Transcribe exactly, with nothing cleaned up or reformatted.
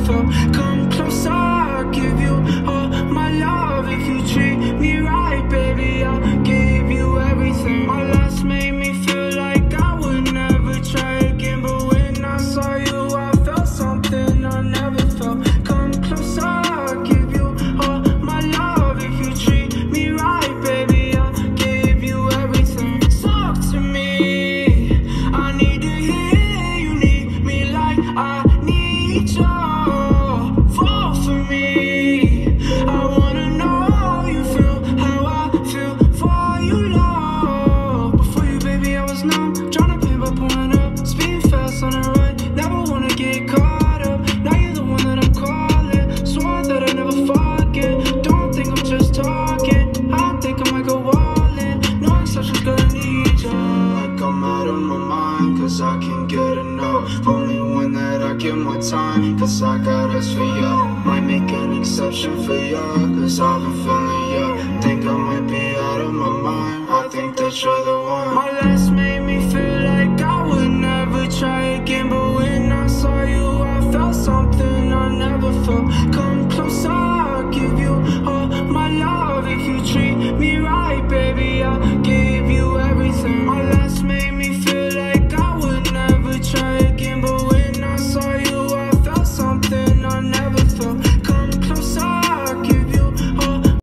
felt. Come closer, I'll give you all my love. If you treat me right, baby, I'll give you everything. My last made me feel like I would never try again, but when I saw you, I felt something I never felt. Come closer, I'll give you all my love. If you treat me right, baby, I'll give you everything. Talk to me, I need to hear you need me like I need you. Fall for me, I wanna know you feel how I feel for you, love. Before you, baby, I was numb, tryna pay by pulling up, speeding fast on the right, never wanna get caught up. Now you're the one that I'm calling, swore that I never forget. Don't think I'm just talking, I think I might go all in. No exceptions, girl, I need you. Like I'm out of my mind, cause I can't get enough. Only one that I give my time, cause I got us for ya. Might make an exception for ya, cause I've been feeling ya. Think I might be out of my mind, I think that you're the one. My